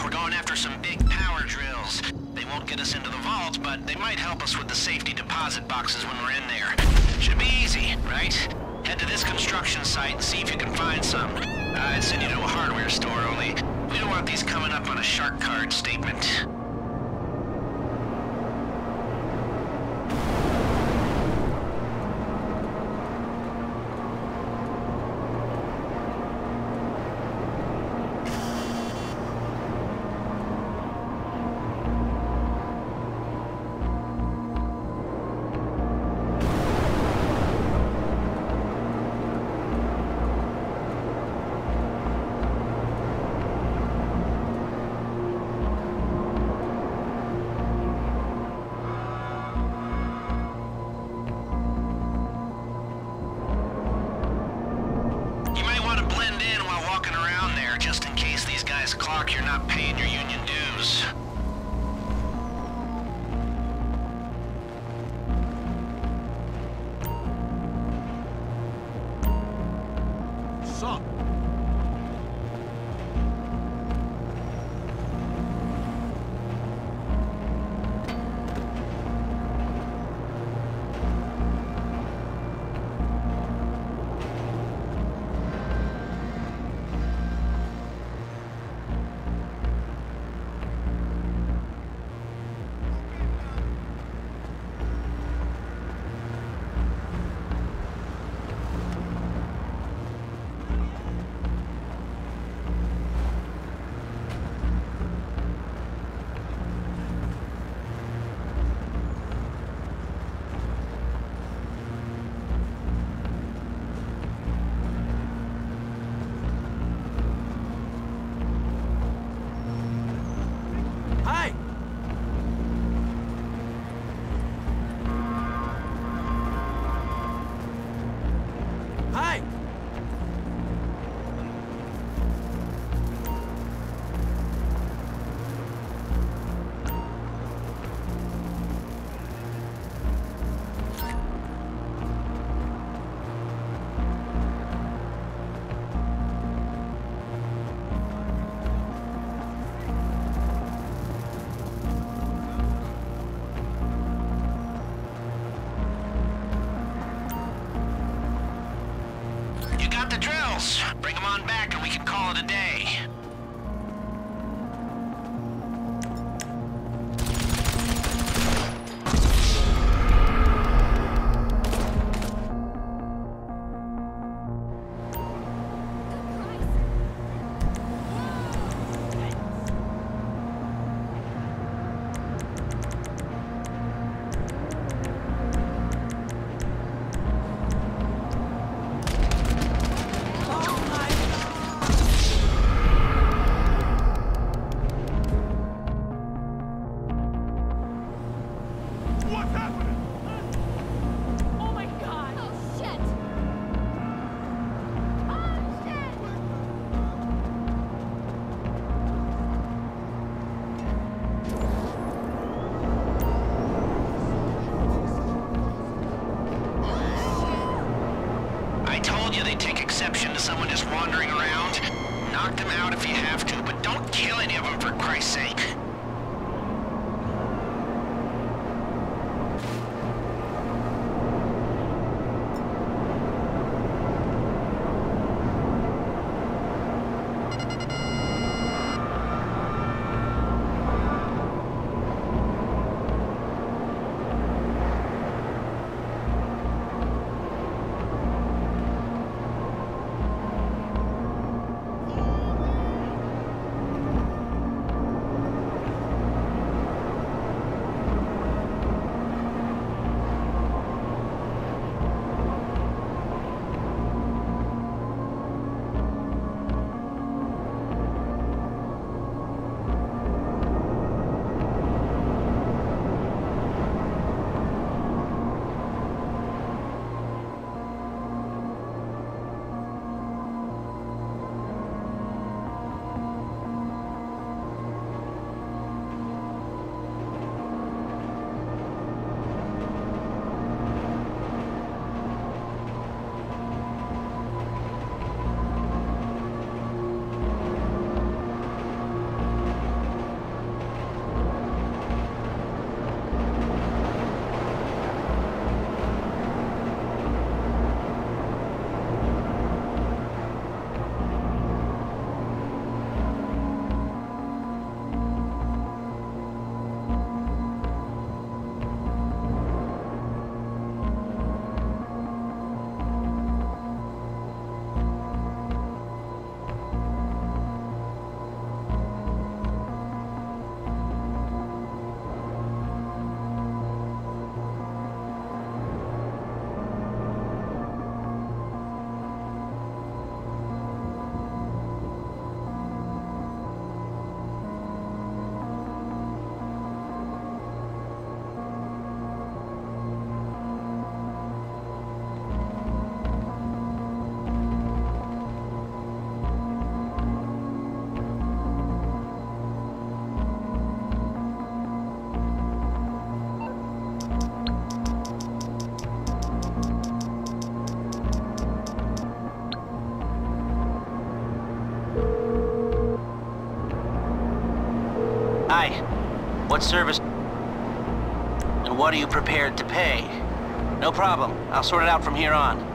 We're going after some big power drills. They won't get us into the vault, but they might help us with the safety deposit boxes when we're in there. Should be easy, right? Head to this construction site and see if you can find some. I'd send you to a hardware store, only we don't want these coming up on a shark card statement. Clock, you're not paying your union dues. Sup? Bring them on back and we can call it a day. To someone just wandering around. Knock them out if you have to, but don't kill any of them for Christ's sake. Hi. What service? And what are you prepared to pay? No problem. I'll sort it out from here on.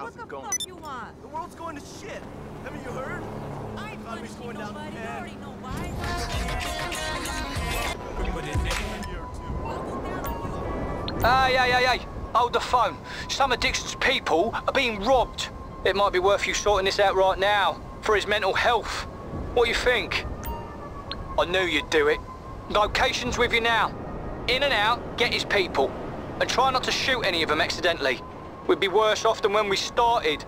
How's it going? What the fuck you want? The world's going to shit. Haven't you heard? I ain't Economy's punishing going down nobody. You bad. already know why. Put in there. Year or two. I'll go down on you. Hey. Hold the phone. Some of Dixon's people are being robbed. It might be worth you sorting this out right now, for his mental health. What do you think? I knew you'd do it. Location's with you now. In and out, get his people. And try not to shoot any of them accidentally. We'd be worse off than when we started.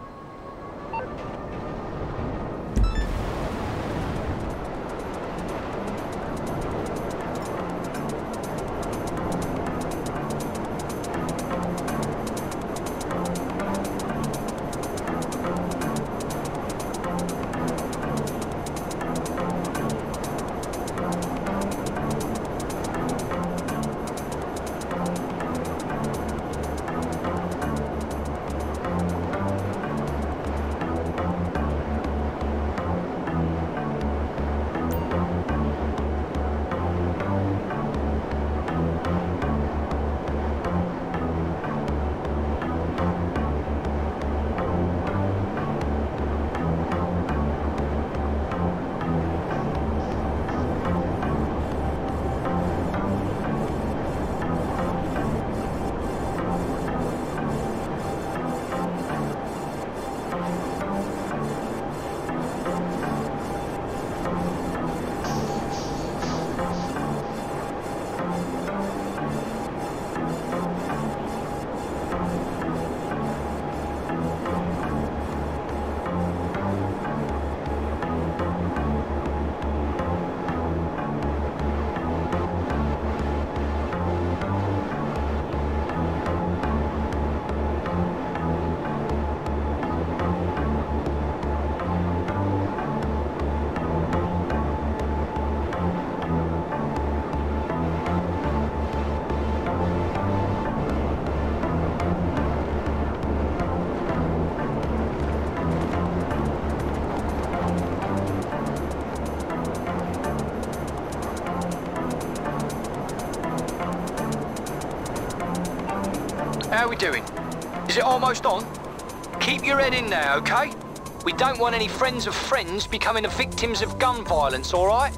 How are we doing? Is it almost on? Keep your head in there, okay? We don't want any friends of friends becoming the victims of gun violence, all right?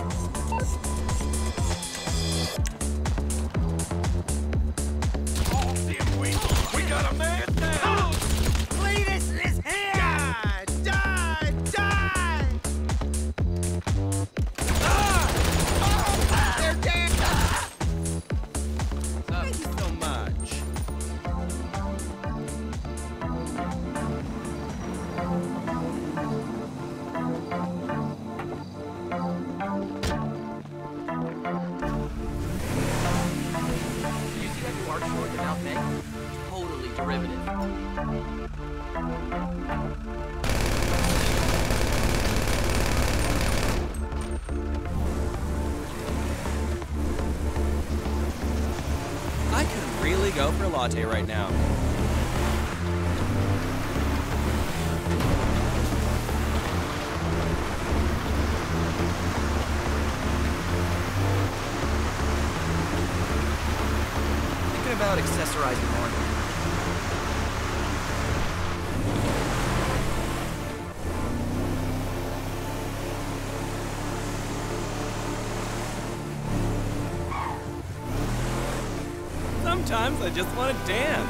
We got a man down! Cletus is here! Die! They're dead! Thank you so much. You see that new art store at the Mount Bank? Totally derivative. I could really go for a latte right now. Thinking about accessorizing more. Sometimes I just want to dance.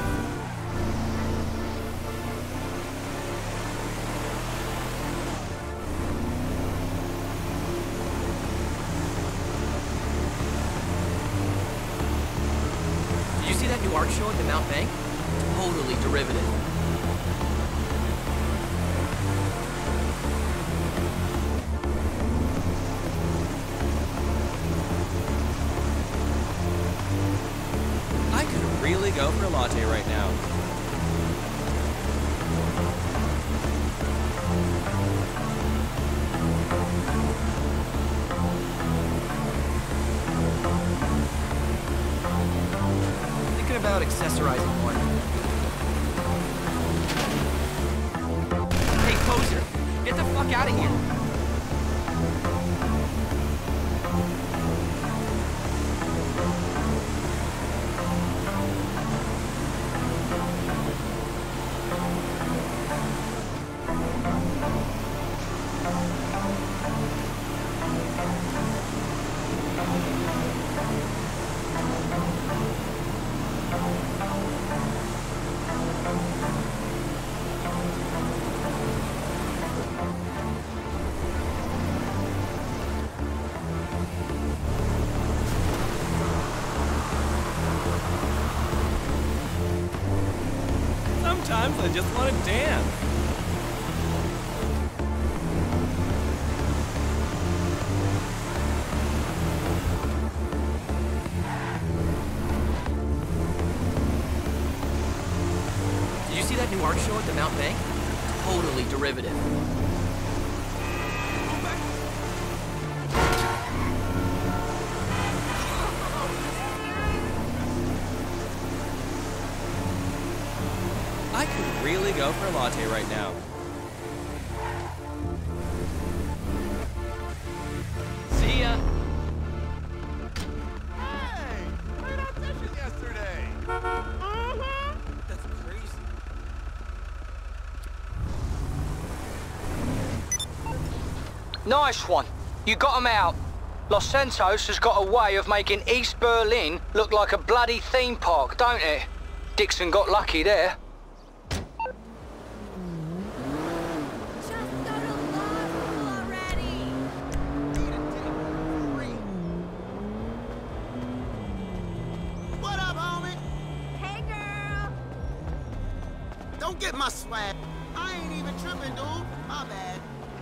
Did you see that new art show at the Mount Bank? Totally derivative. I could really go for a latte right now. Thinking about accessorizing more. Hey, poser! Get the fuck out of here! Sometimes I just want to dance. Did you see that new art show at the Mount Bank? Totally derivative. I could really go for a latte right now. See ya! Hey! Great audition yesterday! That's crazy. Nice one. You got 'em out. Los Santos has got a way of making East Berlin look like a bloody theme park, don't it? Dixon got lucky there. Just go to law school already. What up, homie? Hey, girl. Don't get my swag. I ain't even tripping, dude. My bad.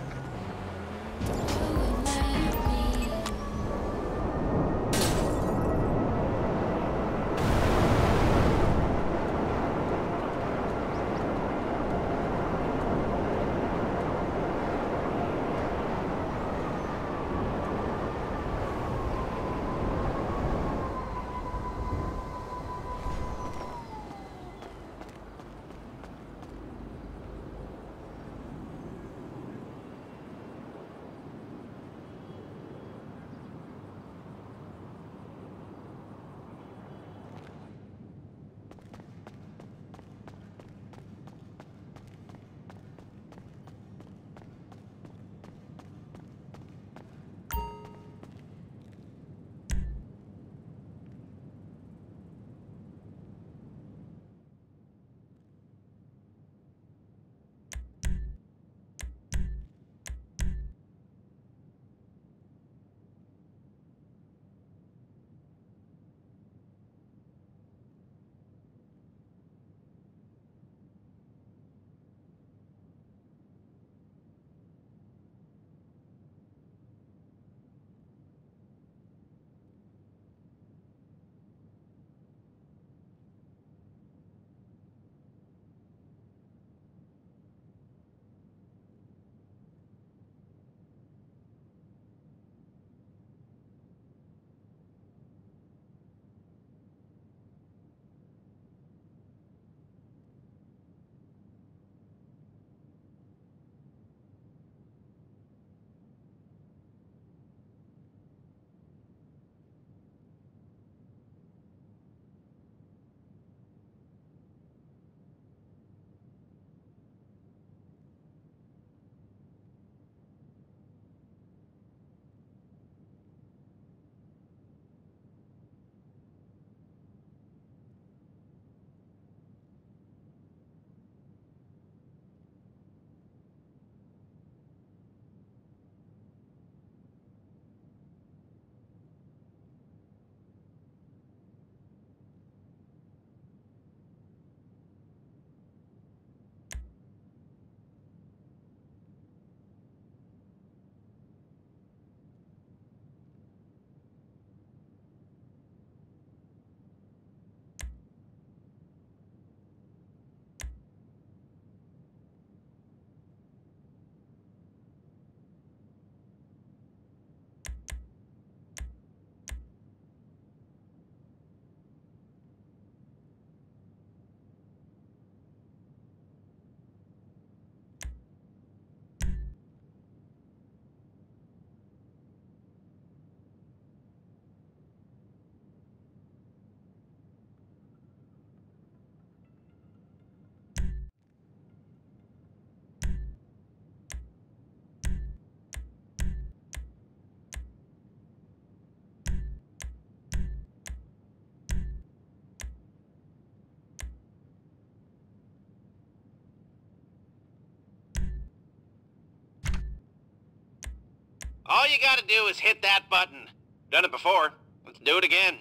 All you gotta do is hit that button. Done it before. Let's do it again.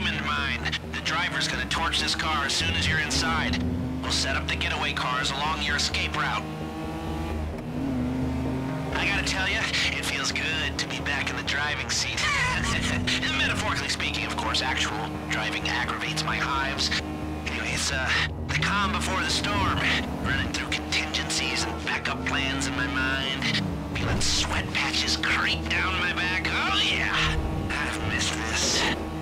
diamond mine. The driver's gonna torch this car as soon as you're inside. We'll set up the getaway cars along your escape route. I gotta tell you, it feels good to be back in the driving seat. Metaphorically speaking, of course. Actual driving aggravates my hives. Anyways, the calm before the storm. Running through contingencies and backup plans in my mind. Feeling sweat patches creep down my back. Oh yeah, I've missed this.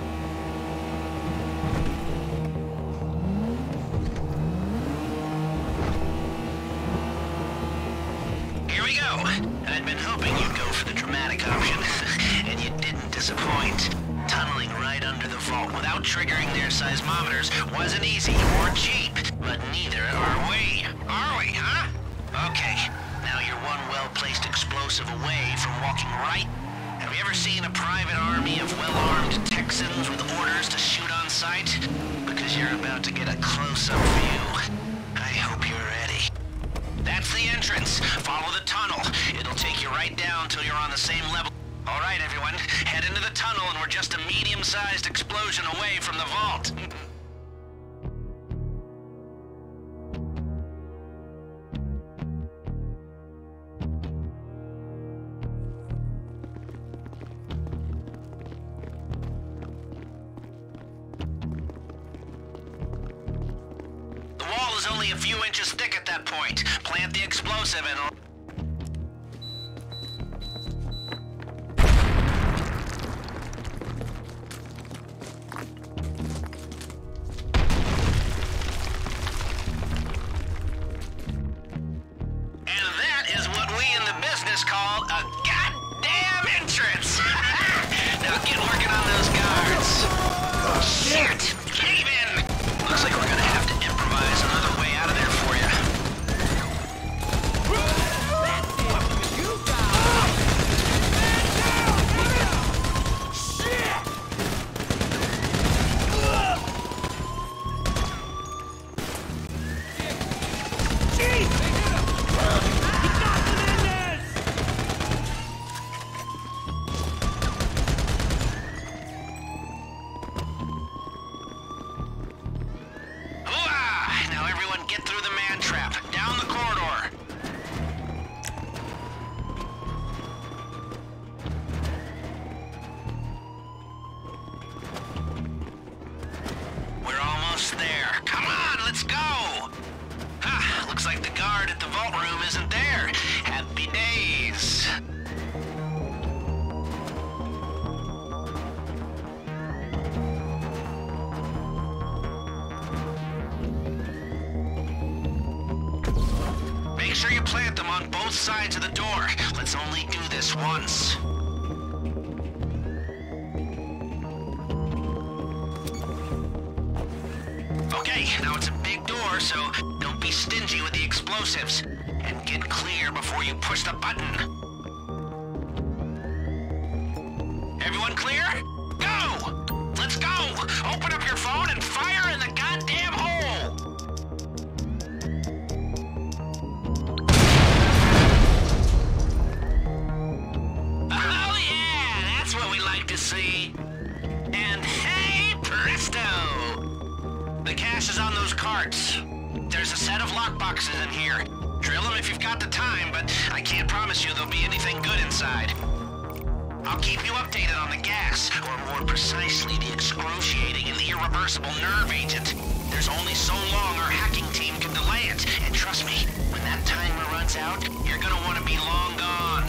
Here we go. I'd been hoping you'd go for the dramatic option, and you didn't disappoint. Tunneling right under the vault without triggering their seismometers wasn't easy or cheap, but neither are we. Are we, huh? Okay, now you're one well-placed explosive away from walking right. Have you ever seen a private army of well-armed Texans with orders to shoot on sight? Because you're about to get a close-up view. I hope you're ready. That's the entrance. Follow the tunnel. It'll take you right down till you're on the same level. All right, everyone. Head into the tunnel and we're just a medium-sized explosion away from the vault. The wall is only a few inches thick at that point. Plant the explosive and... called a goddamn entrance. Now get working on those guards. Shit! Cave in! Looks like we're gonna have to improvise another way out of there for you. Make sure you plant them on both sides of the door. Let's only do this once. Okay, now it's a big door, so don't be stingy with the explosives. And get clear before you push the button. Everyone clear? Go! Let's go! Open up your phone and fire in the goddamn hole! Oh yeah, that's what we like to see. And hey, presto! The cash is on those carts. There's a set of lockboxes in here. Drill them if you've got the time, but I can't promise you there'll be anything good inside. I'll keep you updated on the gas, or more precisely, the excruciating and irreversible nerve agent. There's only so long our hacking team can delay it, and trust me, when that timer runs out, you're gonna want to be long gone.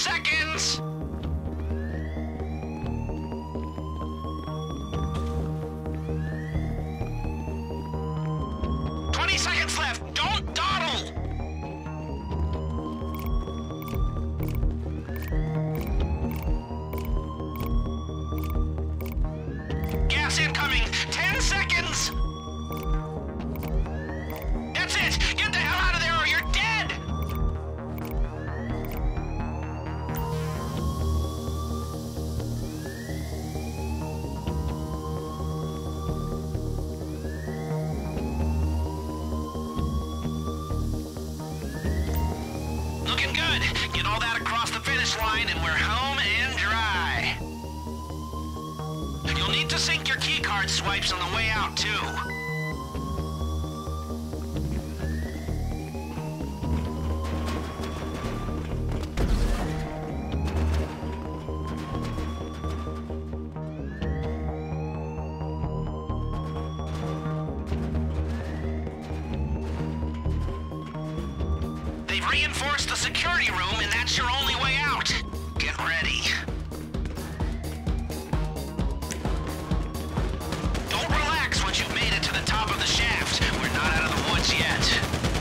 seconds! Seconds left. Don't dawdle! Gas incoming. 10 seconds! That's it! Get the hell out of there or you're dead! Looking good. Get all that across the finish line and we're home and dry. You'll need to sync your keycard swipes on the way out, too. They've reinforced the security room, and that's your only way out. Get ready. Don't relax once you've made it to the top of the shaft. We're not out of the woods yet.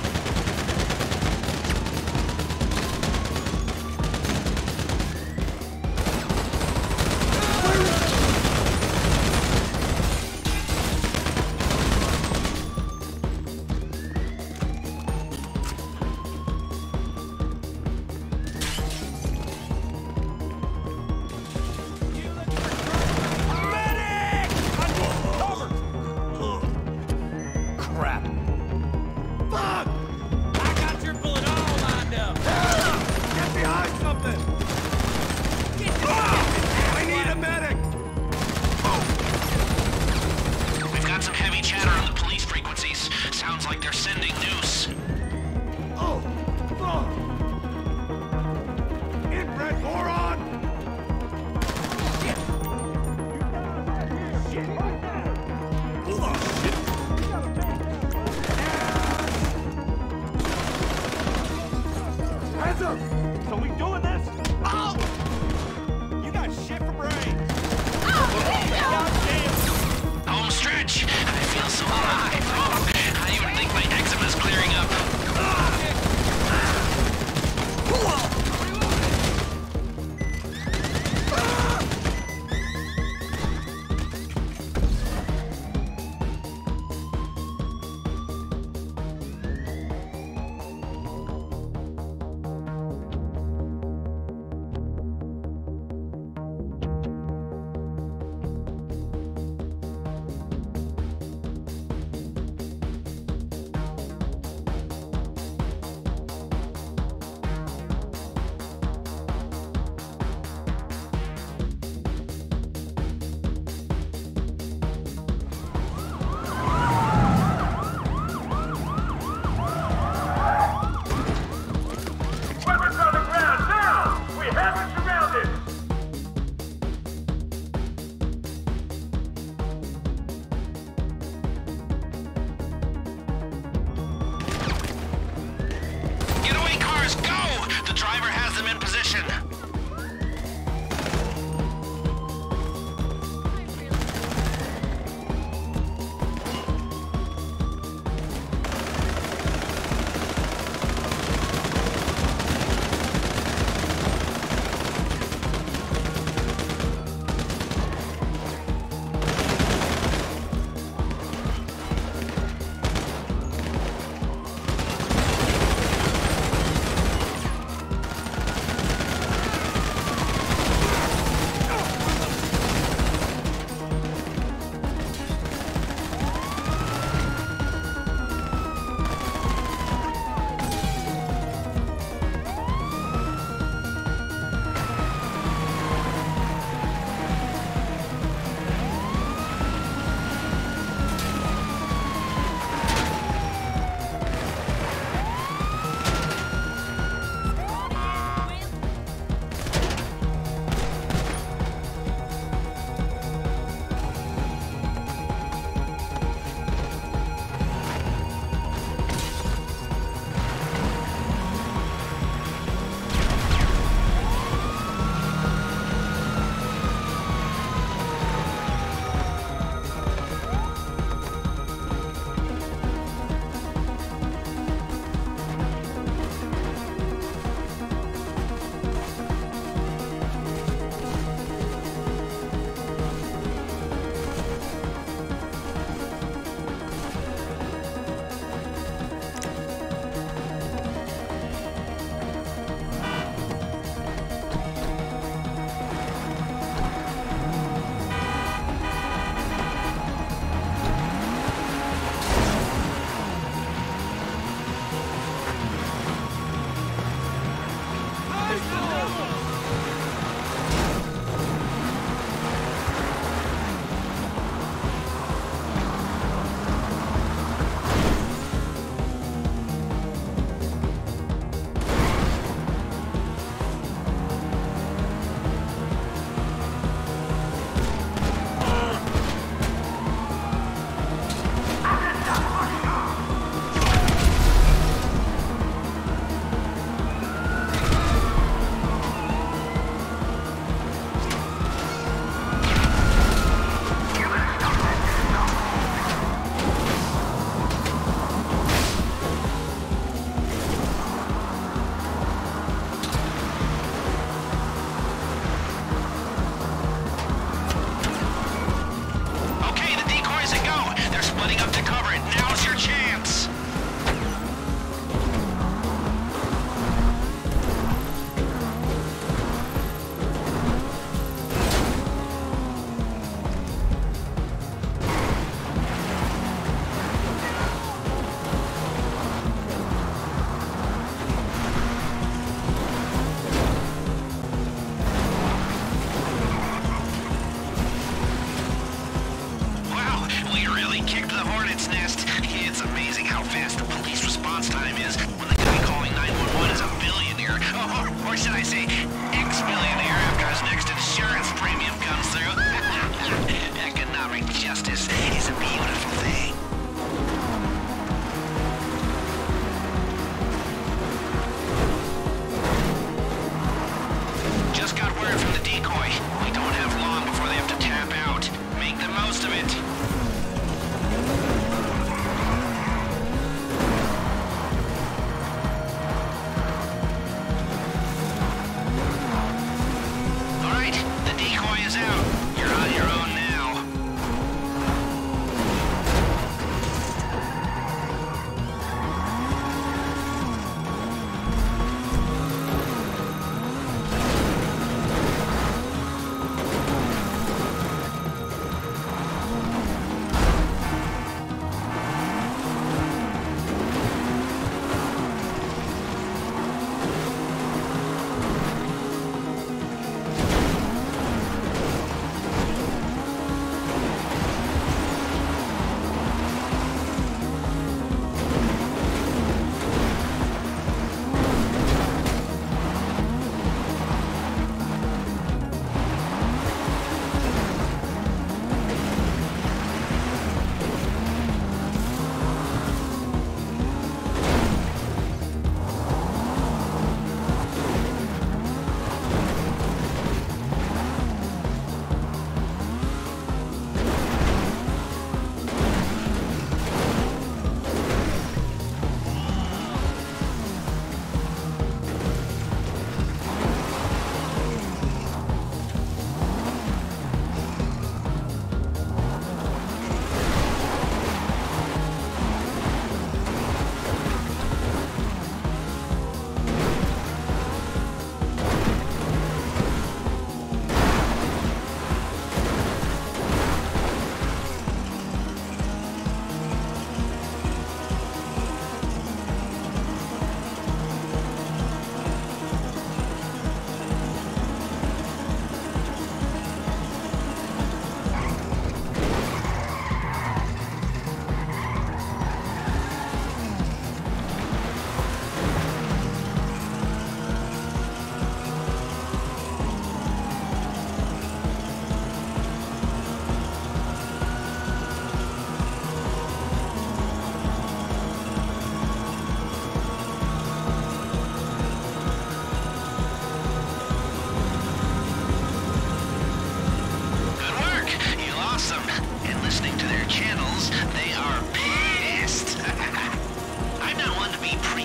So we doing this? Oh! You got shit for brains. Home stretch. I feel so alive. Oh, I don't even think my eczema's clearing up.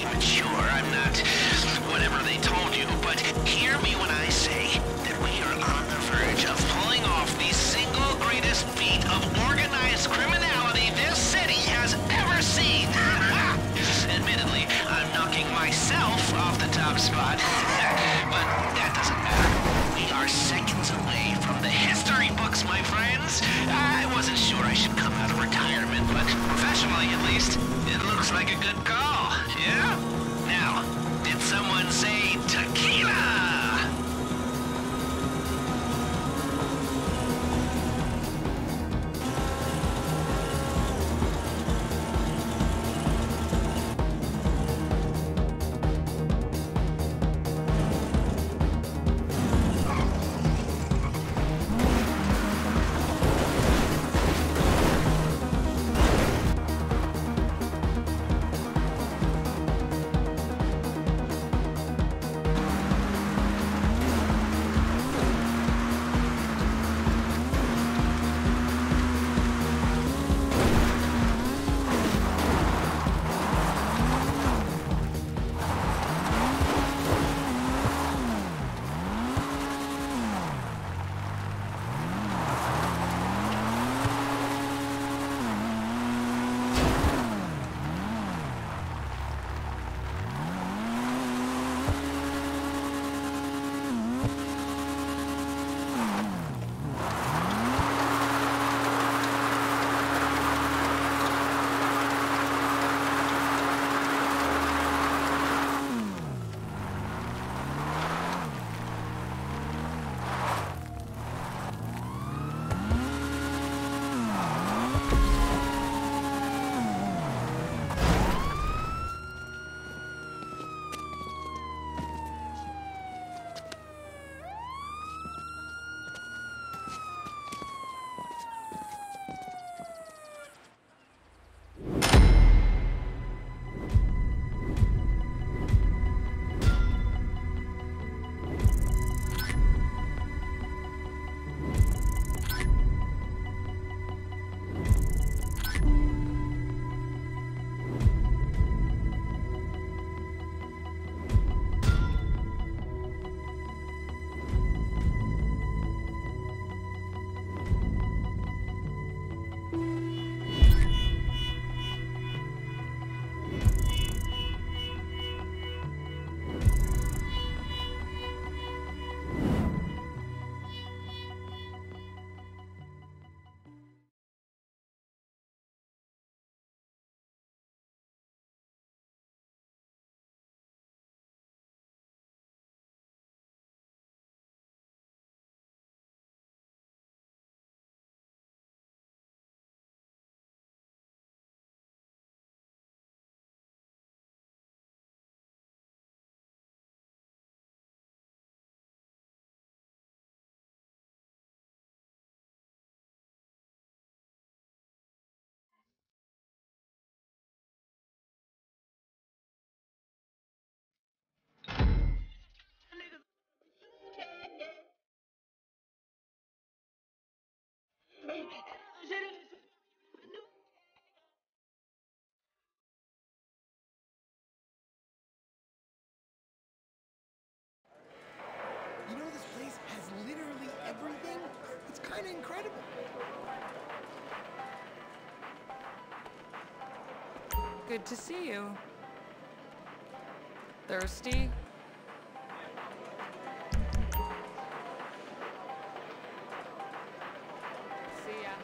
mature. I'm not whatever they told you, but hear me when I say that we are on the verge of pulling off the single greatest feat of organized criminality this city has ever seen. Admittedly, I'm knocking myself off the top spot, but that doesn't matter. We are seconds away from the history books, my friends. I wasn't sure I should come out of retirement, but professionally at least, it looks like a good call, yeah? Now, did someone say tequila? You know, this place has literally everything. It's kind of incredible. Good to see you. Thirsty? See ya.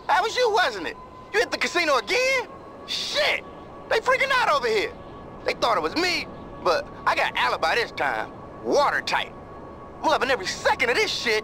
That was you, wasn't it? You hit the casino again? Shit! They freaking out over here. They thought it was me, but I got an alibi this time. Watertight. I'm loving every second of this shit.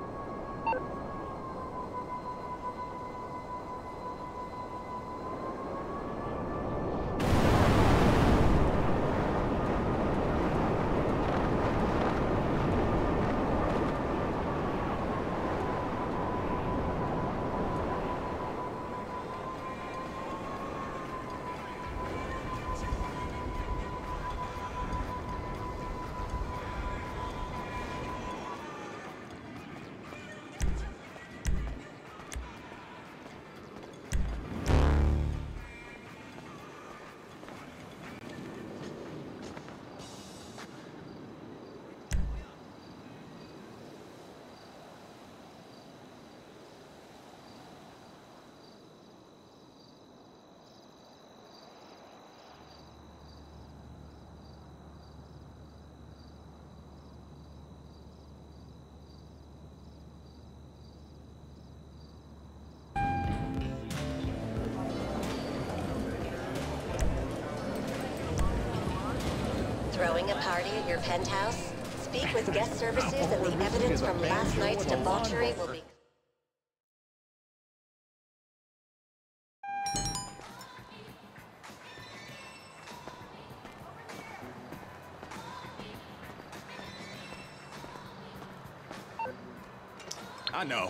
Throwing a party at your penthouse? Speak with guest services and the evidence from last night's debauchery will be... I know.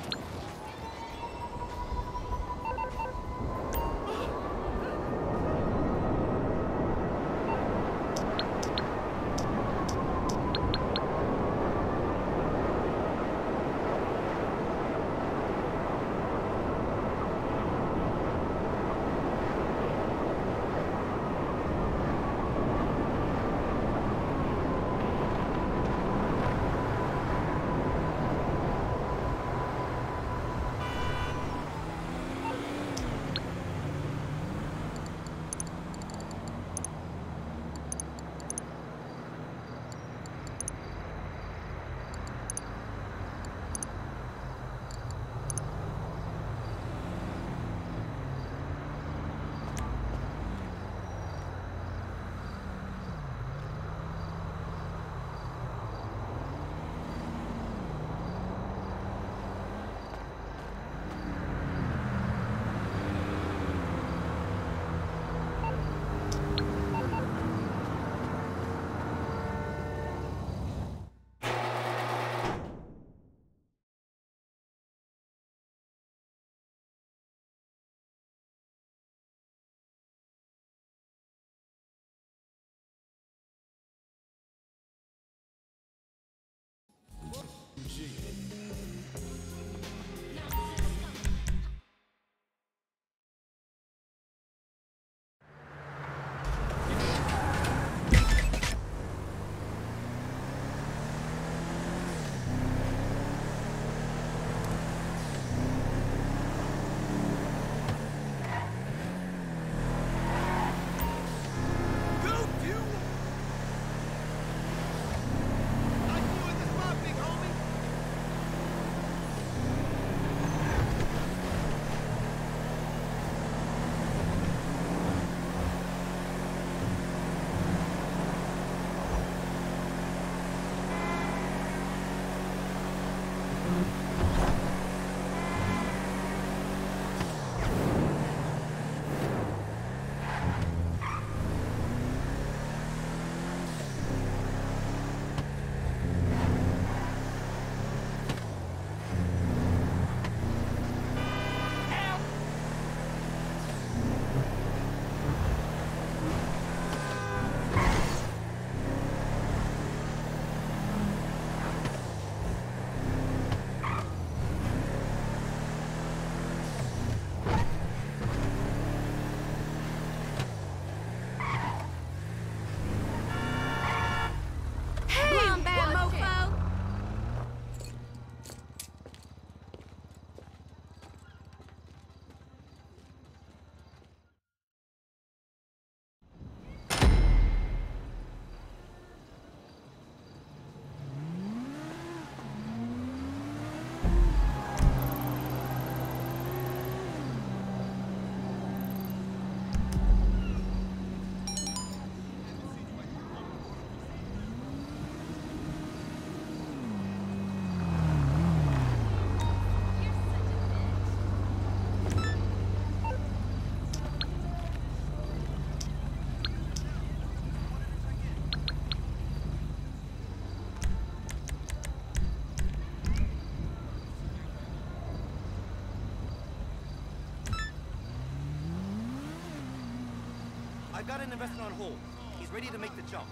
I got an investor on hold. He's ready to make the jump.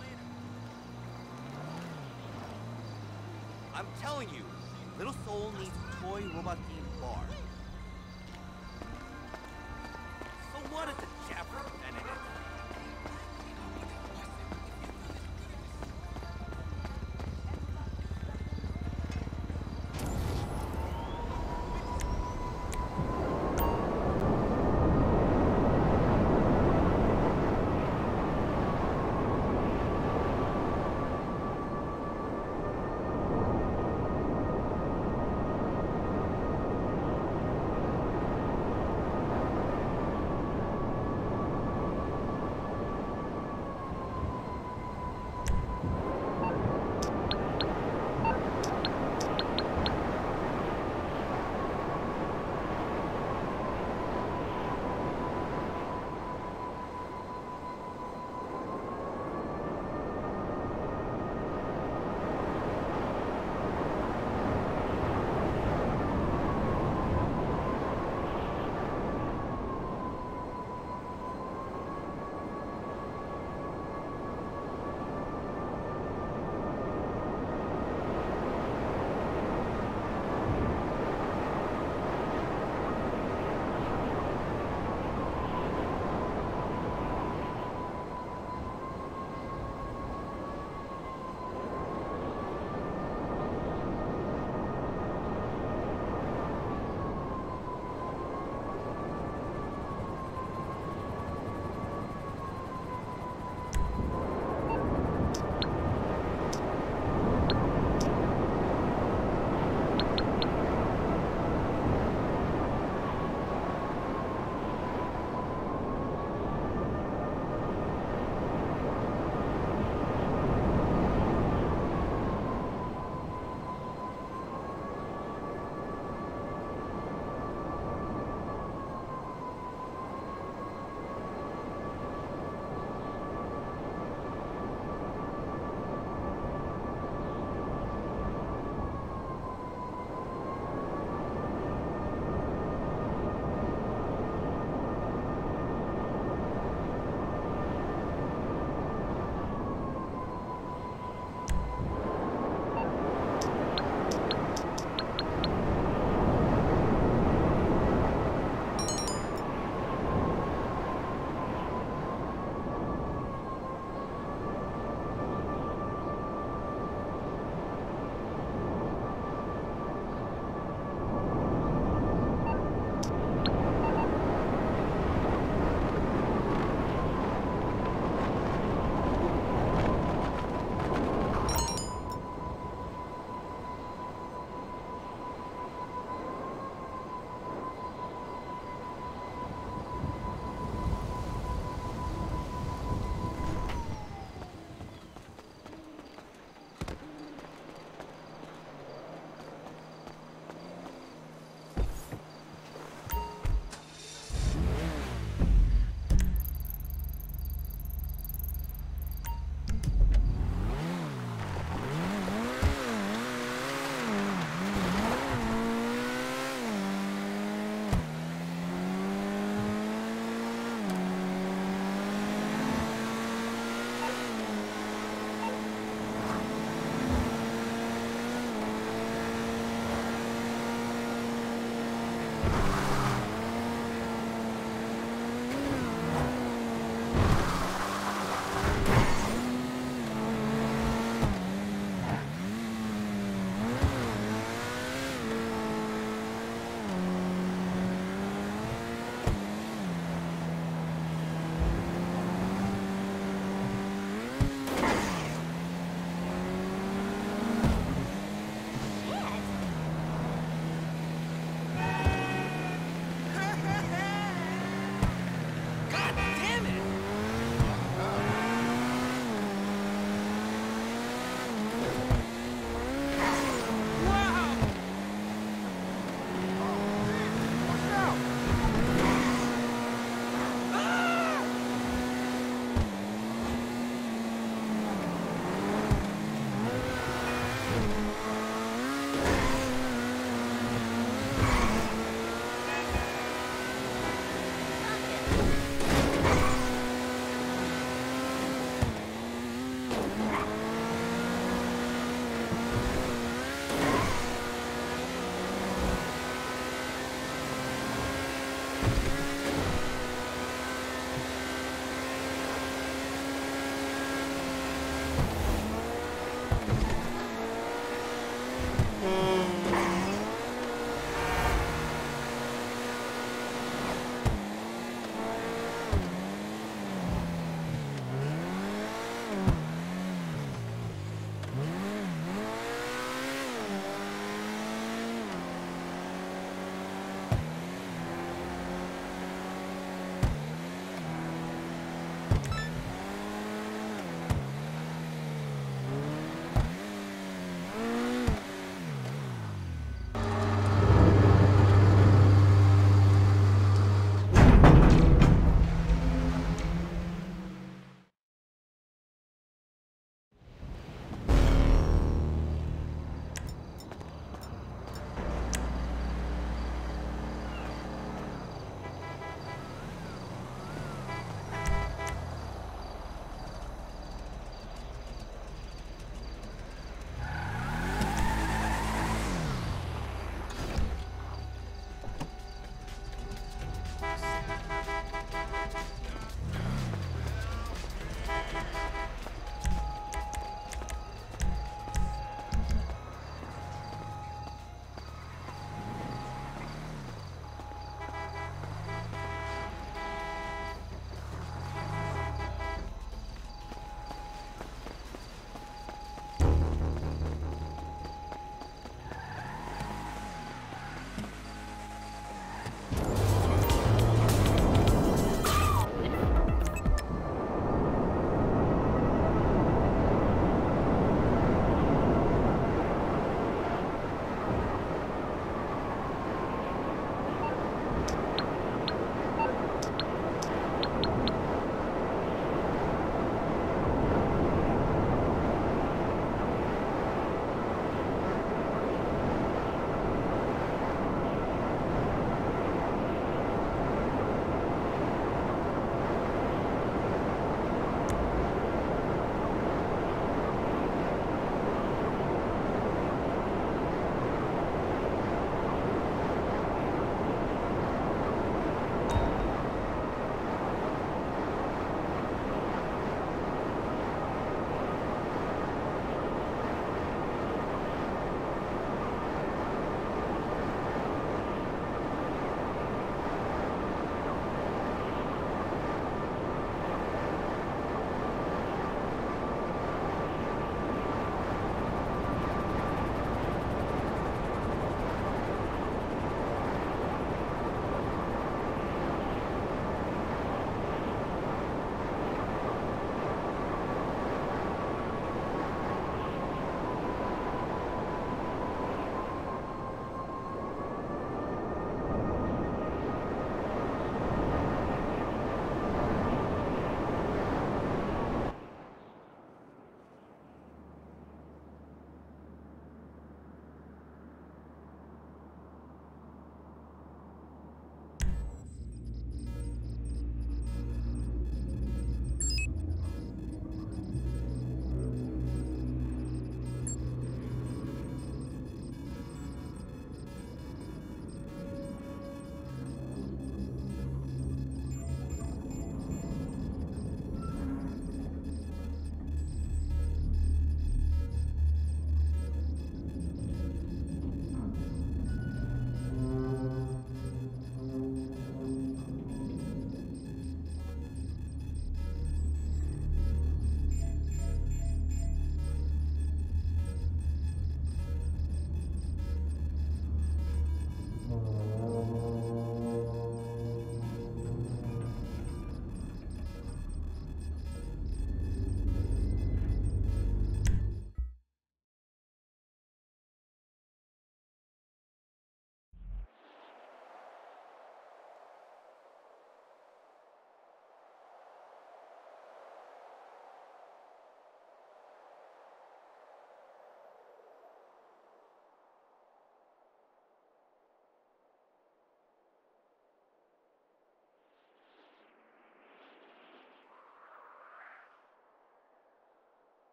I'm telling you, Little Seoul needs a toy robot-themed bar. So what if the Japper invented it?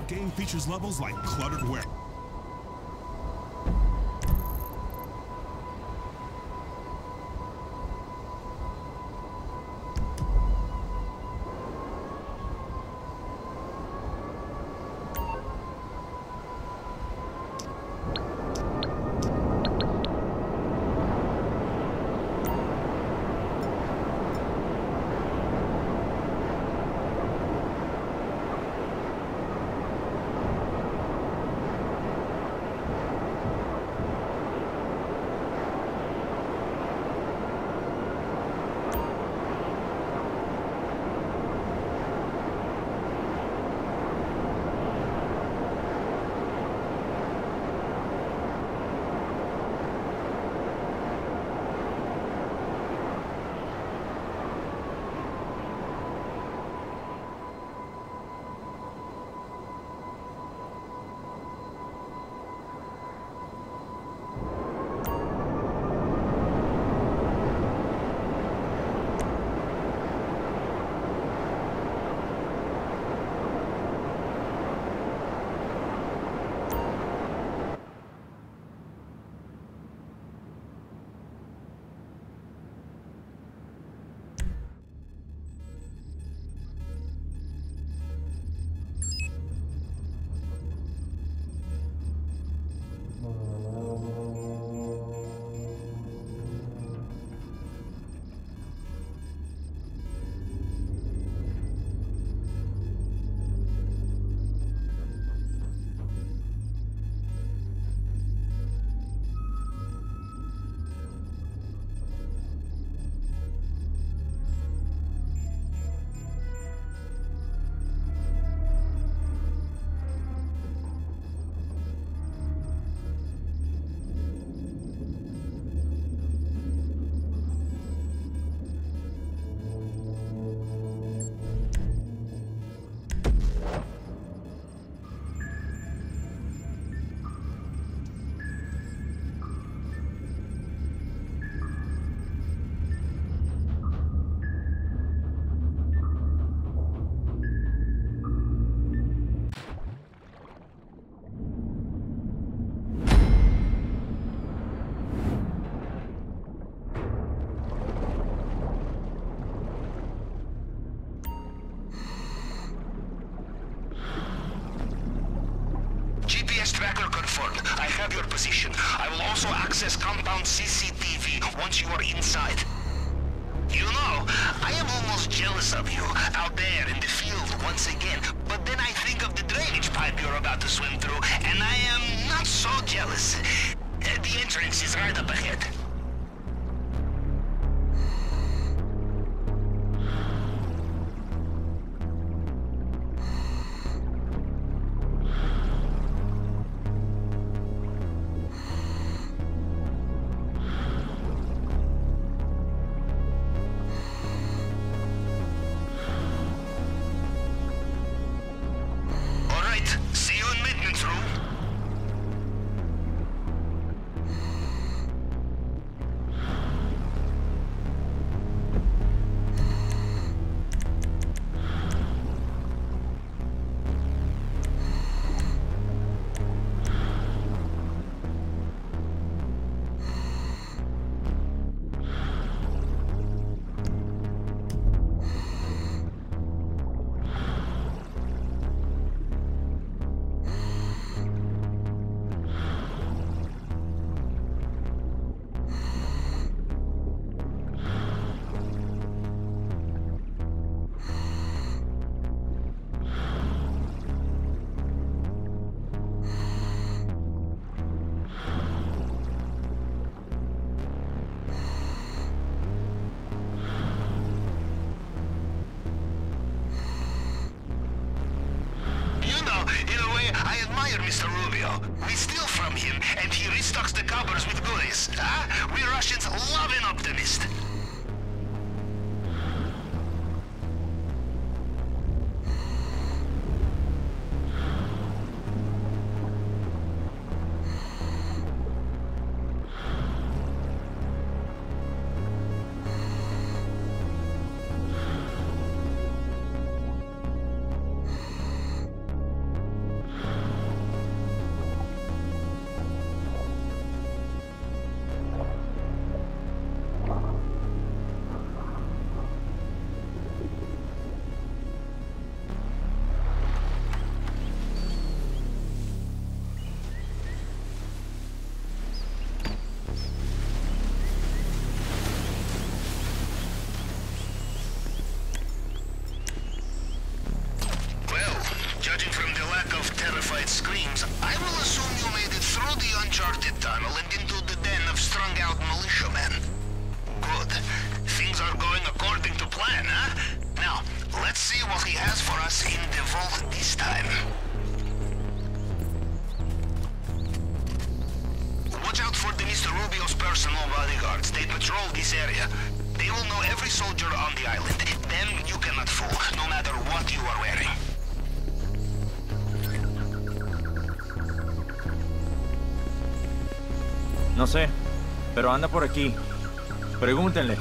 Game features levels like Cluttered Ware. Tracker confirmed. I have your position. I will also access compound CCTV once you are inside. You know, I am almost jealous of you, out there in the field once again. But then I think of the drainage pipe you're about to swim through, and I am not so jealous. The entrance is right up ahead. Mr. Rubio. We steal from him, and he restocks the coppers with goodies. Huh? We Russians love an optimist. terrified screams, I will assume you made it through the uncharted tunnel and into the den of strung-out militiamen. Good. Things are going according to plan, huh? Now, let's see what he has for us in the vault this time. Watch out for the Mr. Rubio's personal bodyguards. They patrol this area. They will know every soldier on the island. Them you cannot fool, no matter what you are wearing. No sé, pero anda por aquí. Pregúntenle.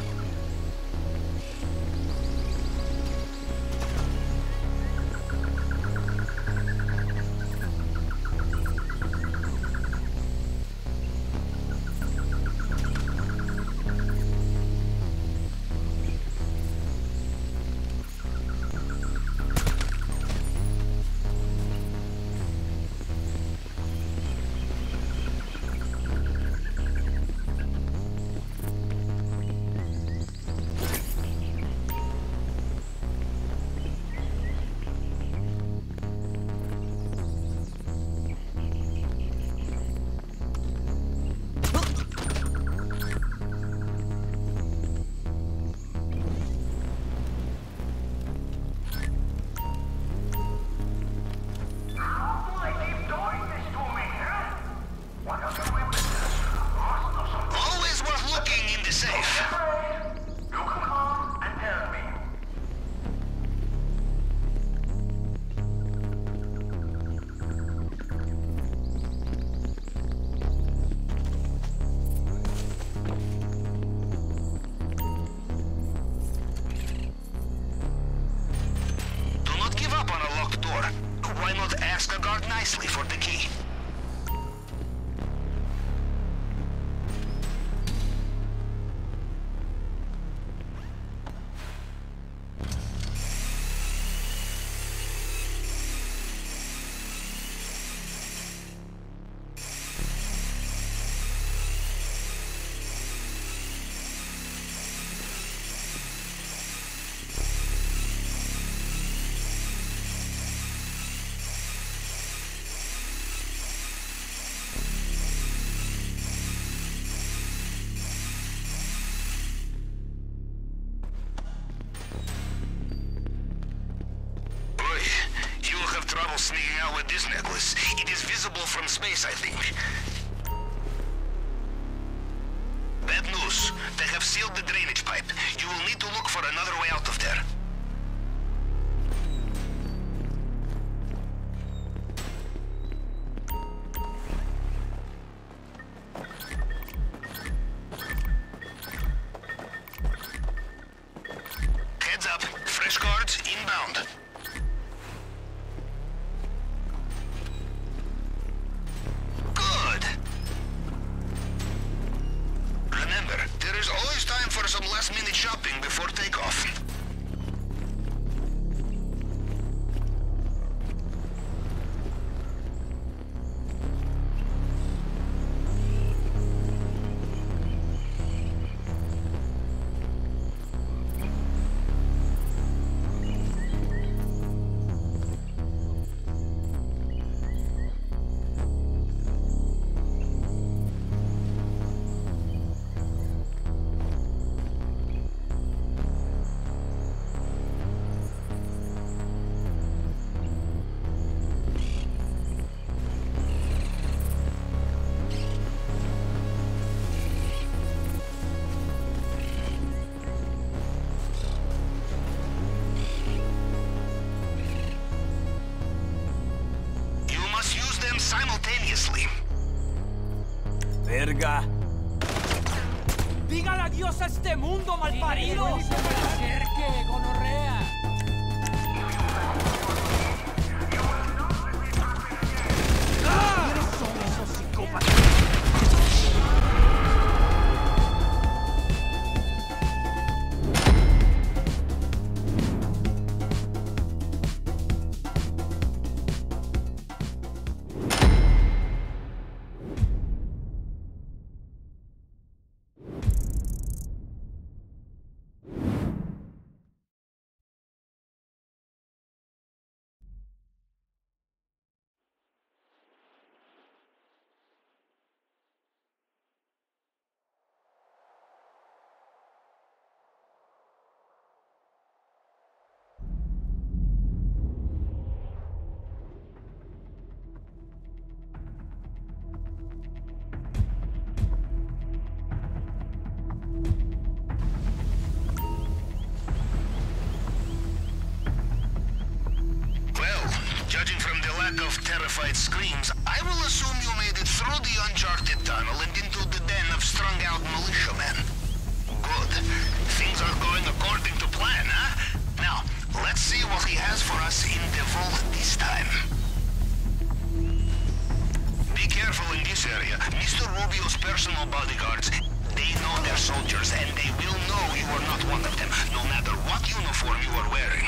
Ask a guard nicely for the key. Trouble sneaking out with this necklace. It is visible from space, I think. Bad news. They have sealed the drainage pipe. You will need to look for another way out of there. Heads up. Fresh guards inbound. For some last-minute shopping before takeoff. Simultaneously. Verga. Dígale adiós a este mundo, malparidos. ¡Acerque, gonorrea! lack of terrified screams, I will assume you made it through the uncharted tunnel and into the den of strung-out militiamen. Good. Things are going according to plan, huh? Now, let's see what he has for us in the vault this time. Be careful in this area. Mr. Rubio's personal bodyguards, they know their soldiers, and they will know you are not one of them, no matter what uniform you are wearing.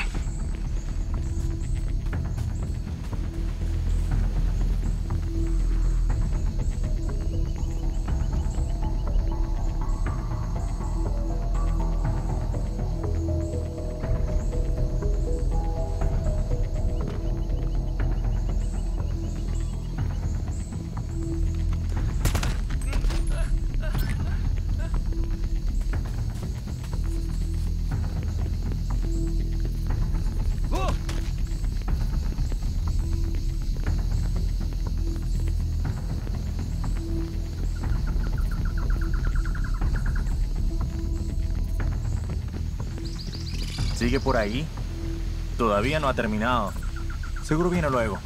¿Sigue por ahí? Todavía no ha terminado. Seguro viene luego.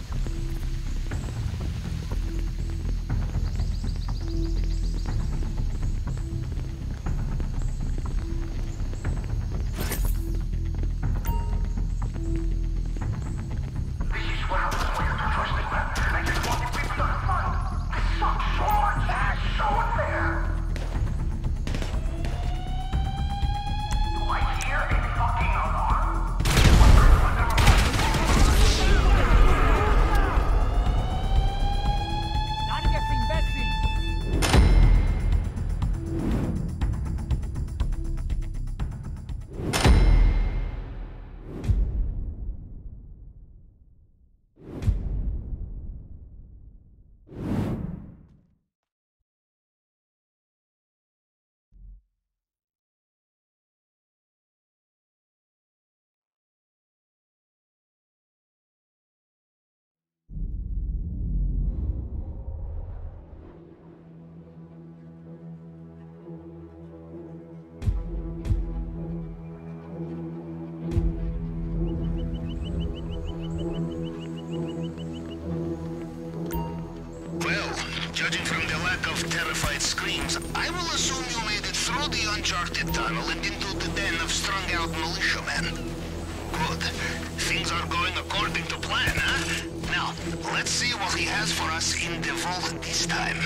Judging from the lack of terrified screams, I will assume you made it through the uncharted tunnel and into the den of strung-out militiamen. Good. Things are going according to plan, huh? Now, let's see what he has for us in the vault this time.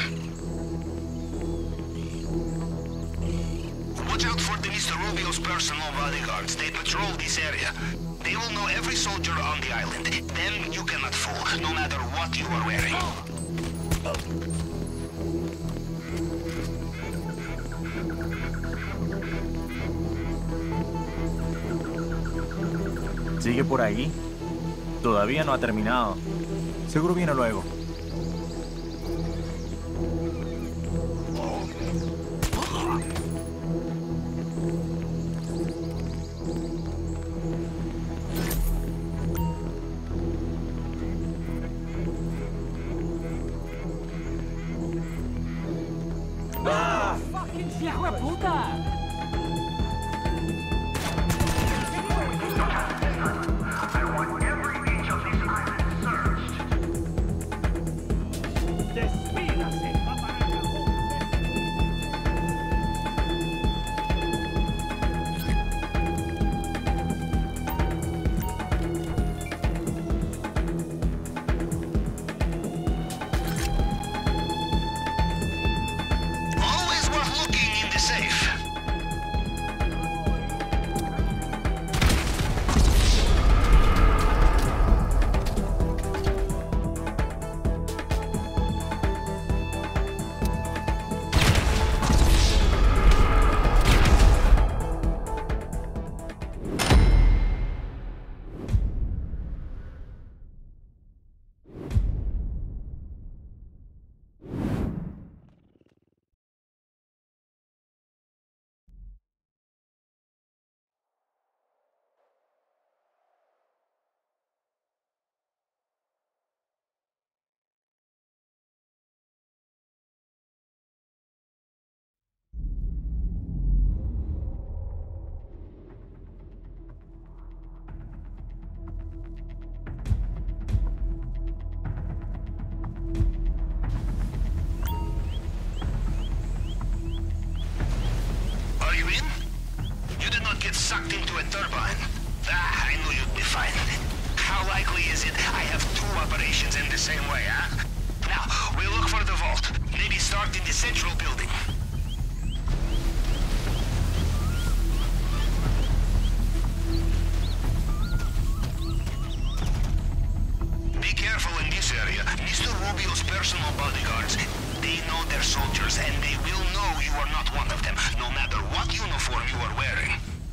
Watch out for the Mr. Rubio's personal bodyguards. They patrol this area. They will know every soldier on the island. Them you cannot fool, no matter what you are wearing. ¿Sigue por ahí? Todavía no ha terminado. Seguro viene luego. ¡Fucking hijo de puta! sucked into a turbine. I knew you'd be fine. How likely is it I have 2 operations in the same way, huh? Now, we'll look for the vault. Maybe start in the central building. Be careful in this area. Mr. Rubio's personal bodyguards, they know their soldiers, and they will know you are not one of them, no matter what uniform you are wearing.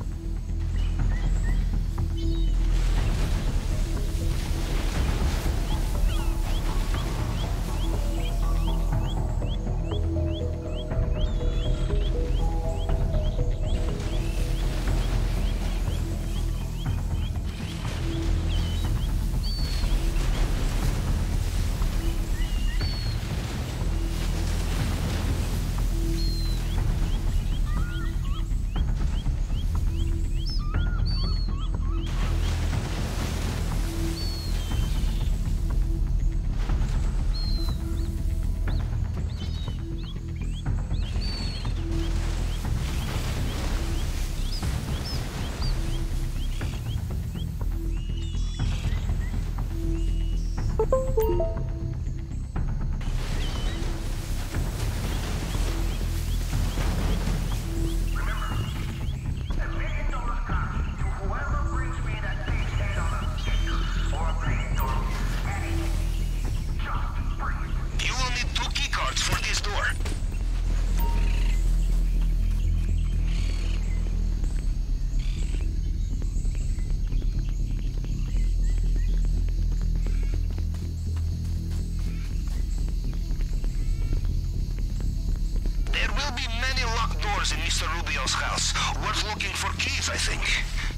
In Mr. Rubio's house. Worth looking for keys, I think.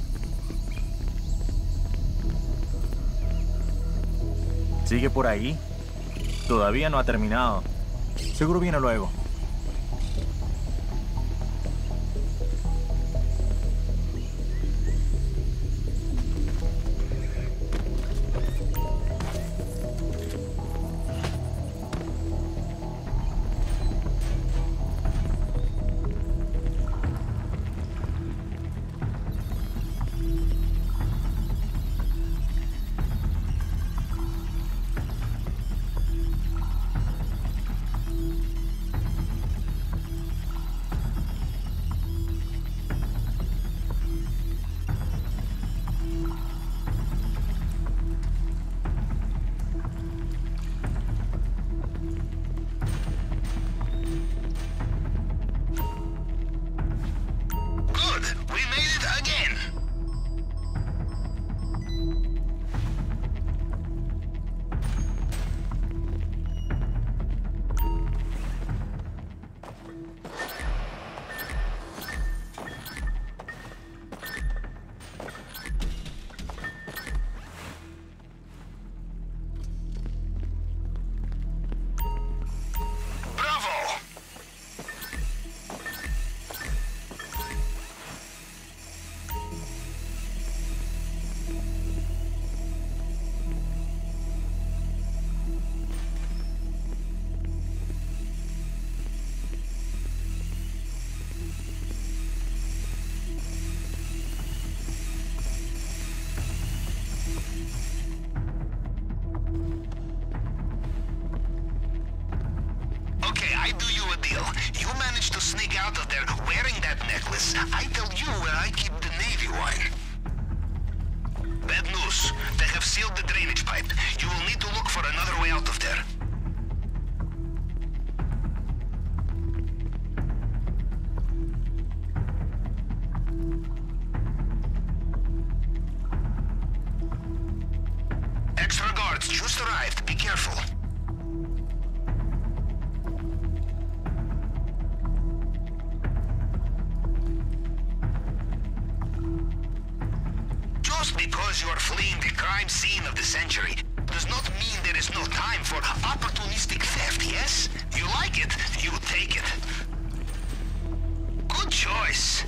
¿Sigue por ahí? Todavía no ha terminado. Seguro viene luego. You managed to sneak out of there wearing that necklace. I tell you where I keep the Navy wine. Bad news. They have sealed the drainage pipe. You will need to look for another way out of there. Extra guards just arrived. Be careful. Because you are fleeing the crime scene of the century does not mean there is no time for opportunistic theft, yes? You like it, you take it. Good choice.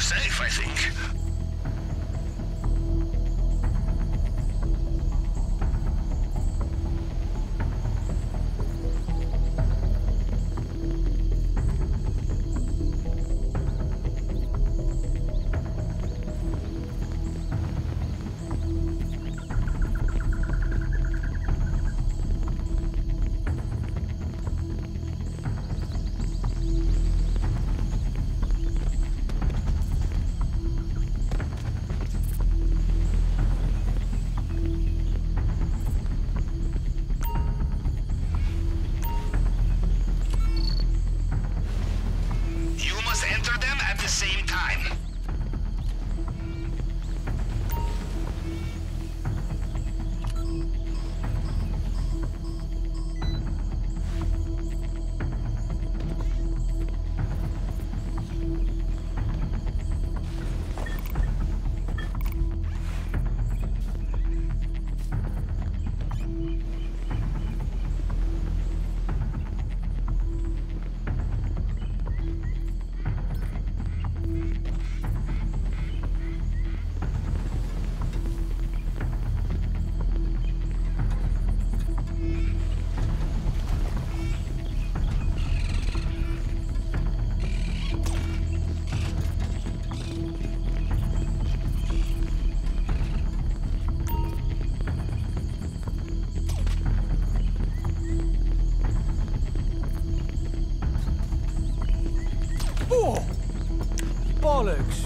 safe, I think. Same time. Oh! Bollocks!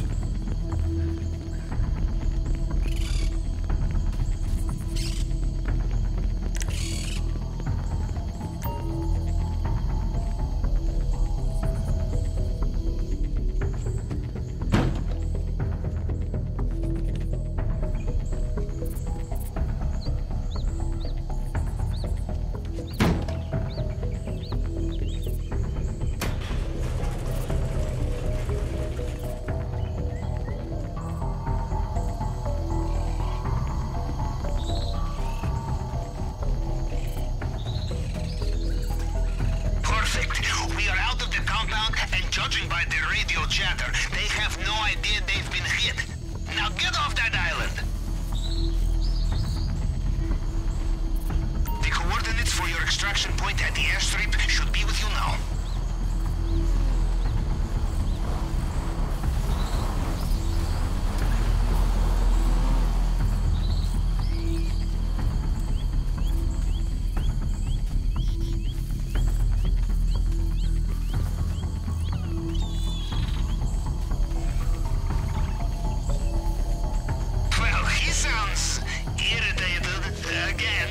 Judging by their radio chatter, they have no idea they've been hit. Now get off that island! The coordinates for your extraction point at the airstrip should be with you now. Sounds irritated again.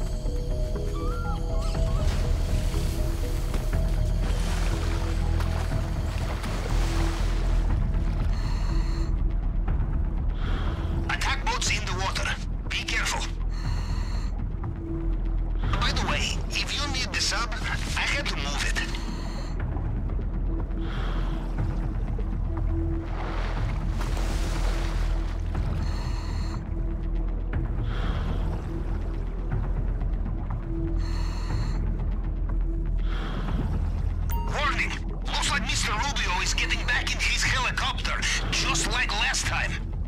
Attack boats in the water. Be careful. By the way, if you need the sub, I had to move it. Mr. Rubio is getting back in his helicopter, just like last time.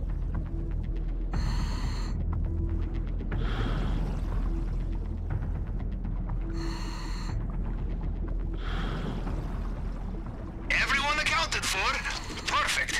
Everyone accounted for? Perfect.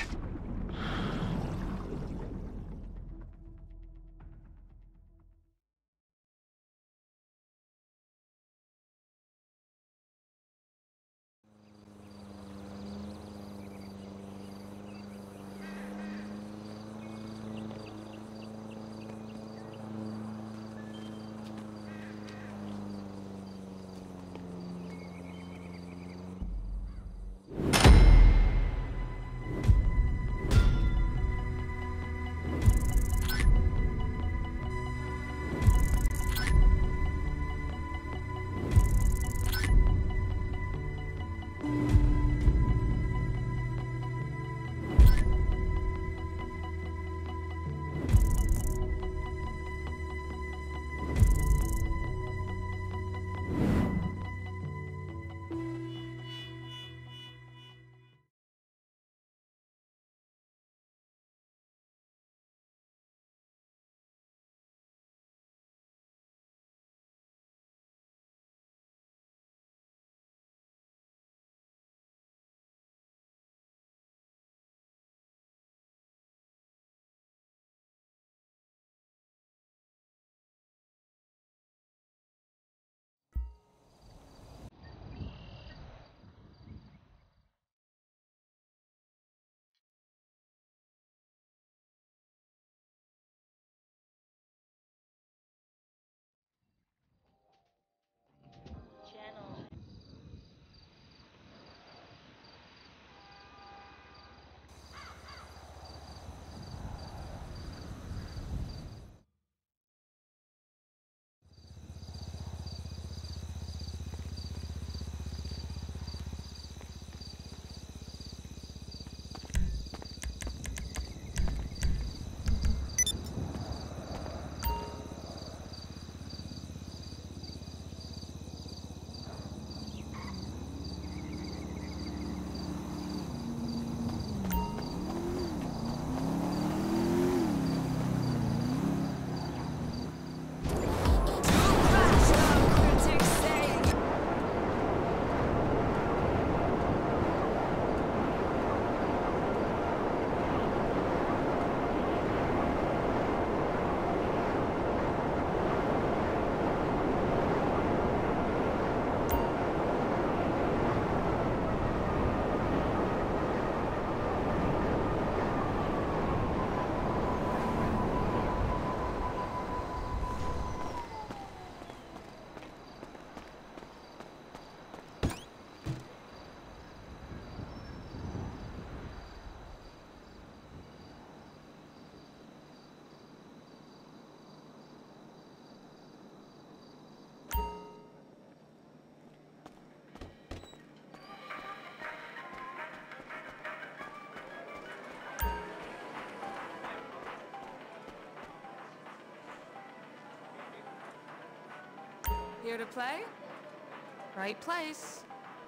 Here to play? Right place.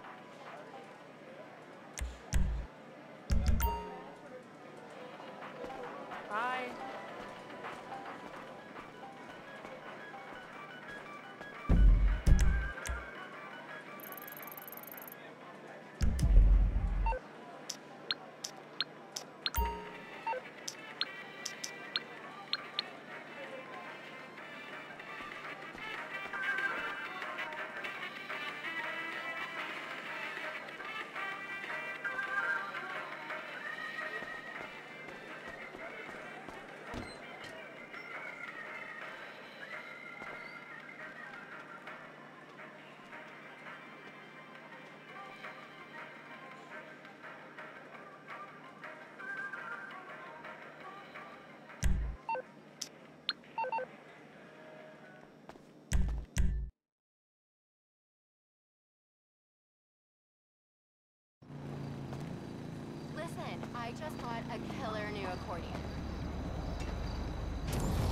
Bye. Listen, I just bought a killer new accordion.